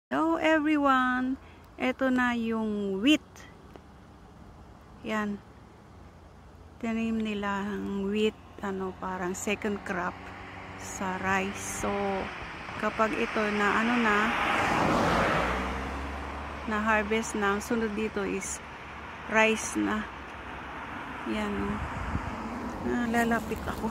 Hello everyone! Ito na yung wheat. Yan. Tanim nila ang wheat, parang second crop sa rice. So, kapag ito na na harvest na, sunod dito is rice na. Yan. Lalapit ako.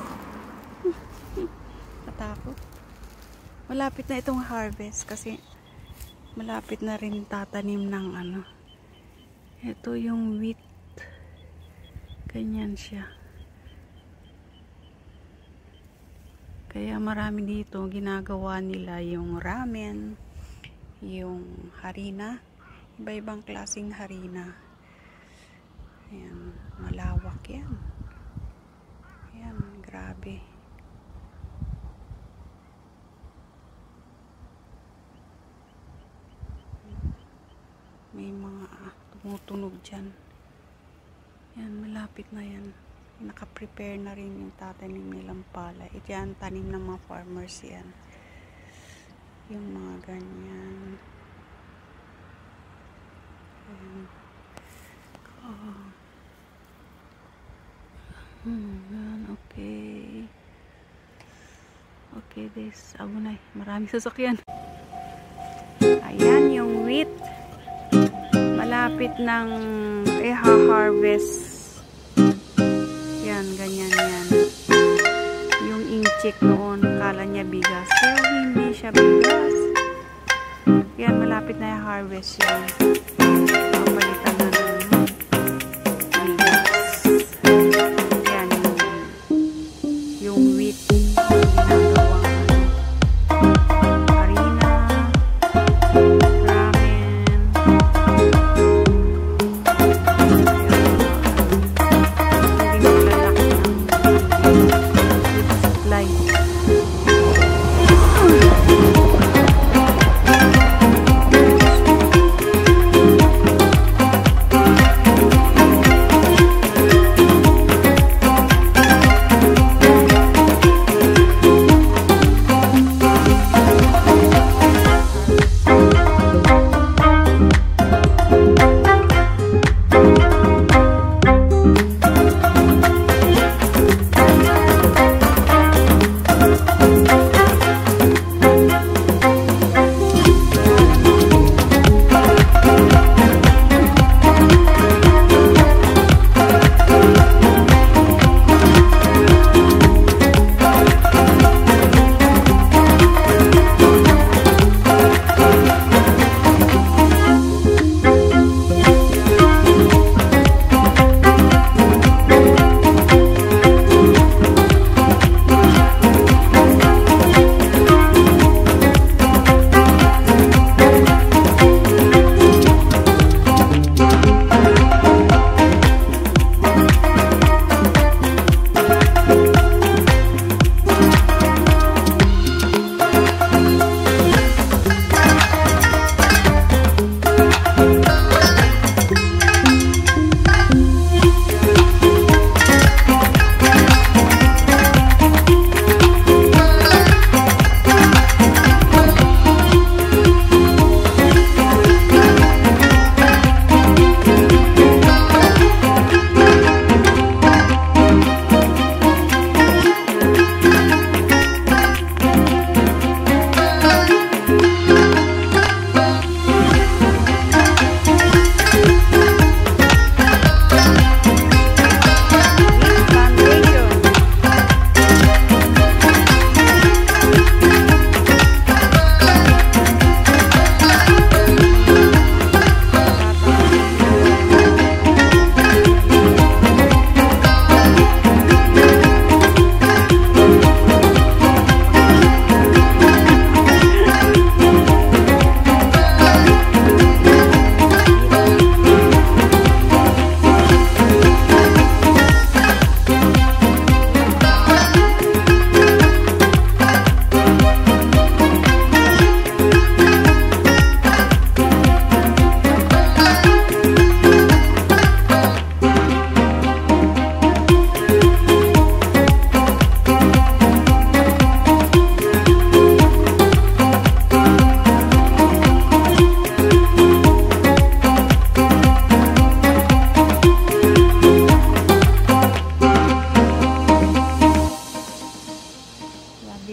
Matakot. Malapit na itong harvest kasi malapit na rin tatanim ng ito yung wheat. Ganyan siya. Kaya marami dito ginagawa nila yung ramen, yung harina, iba-ibang klaseng harina. Ayan, malawak yan. Ayan, grabe. May mga tumutunog dyan. Yan, malapit na yan. Naka-prepare na rin yung tatanim nilang palay. Ito yan, tanim ng mga farmers yan. Yung mga ganyan. Ayan. Yan, okay. Okay, this. Abunay, maraming sasakyan. Ayan yung wheat. Malapit ng i-harvest. Yan, ganyan yan. Yung inchik noon, kala niya bigas. Pero hindi siya bigas. Yan, malapit na i-harvest yan. Papalitan na ng bigas. Yan, yung wheat.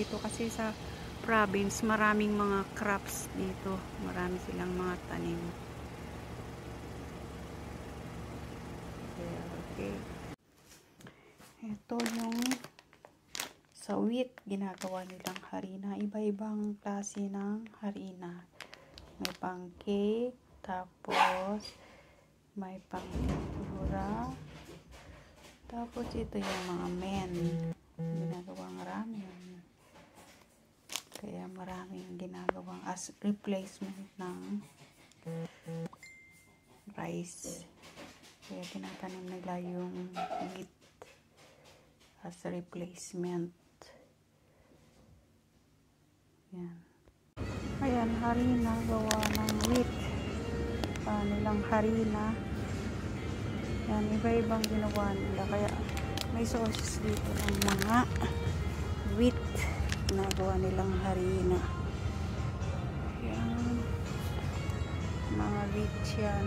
dito kasi sa province maraming mga crops dito, marami silang mga tanim. Okay. Ito yung sa wheat, ginagawa nilang harina. Iba-ibang klase ng harina. May pang cake, tapos may pang tempura, tapos ito yung mga men. Ginagawang ramen. Kaya maraming ginagawang as replacement ng rice. Kaya tinatanim nila yung wheat as a replacement. Yan. Ayan, harina, gawa ng wheat. Nilang harina. Yan, iba-ibang ginawa nila. Kaya may sources dito ng mga wheat. Ginagawa nilang harina. Yan. Mga wheat yan.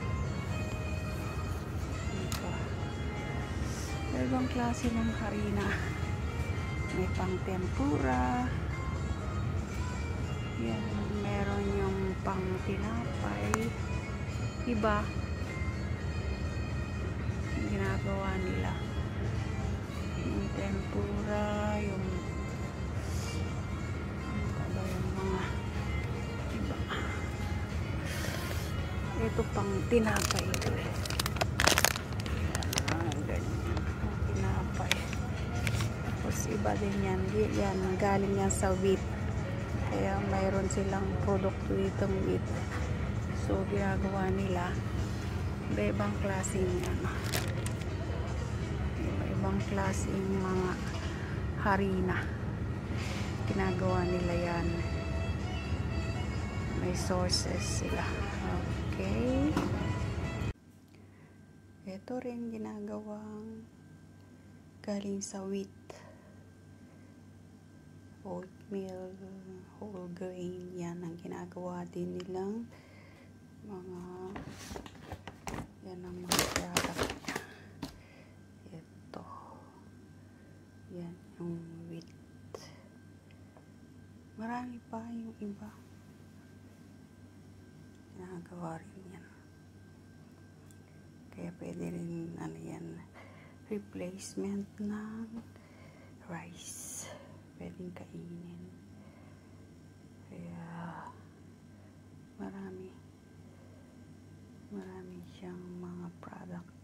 Ito. Iba-ibang klase ng harina. May pang tempura. Yan, meron yung pang tinapay. Iba yung ginagawa nila. Yung tempura, yung mga iba. Ito pang tinapay ito. Ganyan. Pang tinapay. Tapos iba din yan. Yan, galing yan sa wheat. Kaya mayroon silang produkto itong wheat. So, ginagawa nila iba-ibang klaseng iba-ibang klaseng mga harina. Ginagawa nila yan. May sources sila. Okay. Ito rin ginagawang galing sa wheat. Oatmeal, whole grain, yan ang ginagawa din nilang mga yan ang mga product niya. Ito yan yung wheat. Marami pa yung iba ginagawa rin yan. Kaya pwede rin yan replacement ng rice. Pwedeng kainin. Kaya marami siyang mga product